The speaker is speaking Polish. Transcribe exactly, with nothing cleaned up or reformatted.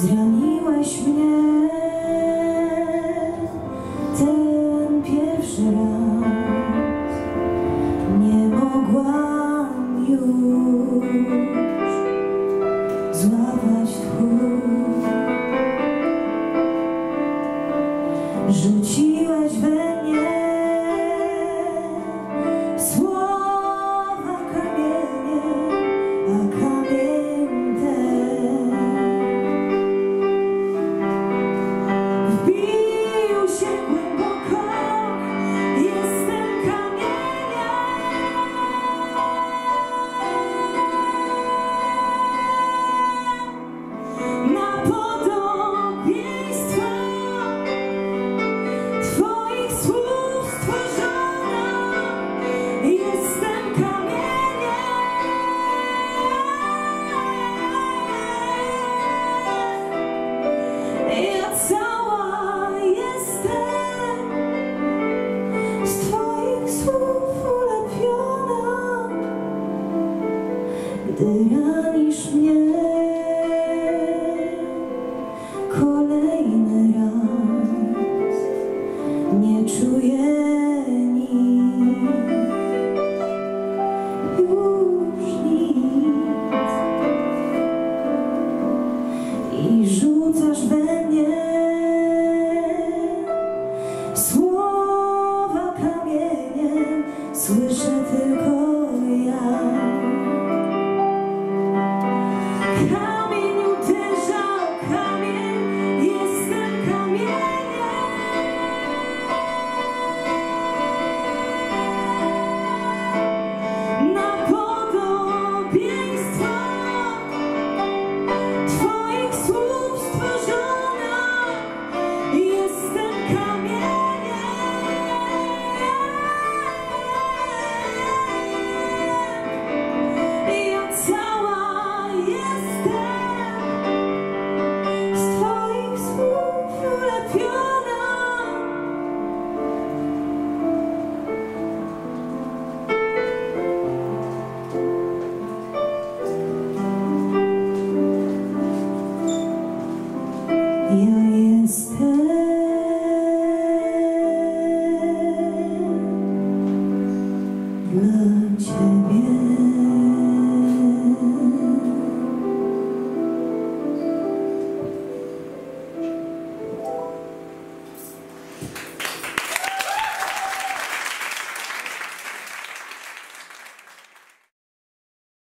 Zraniłeś mnie ten pierwszy raz. Nie mogłam już złapać tchu. Rzuciłeś we mnie słowa kamienie, a kamień ten wbił się głęboko. Jestem kamieniem. Na podobieństwo Twoich słów stworzona. Jestem kamieniem. Ja cała jestem z Twoich słów ulepiona. Gdy ranisz mnie,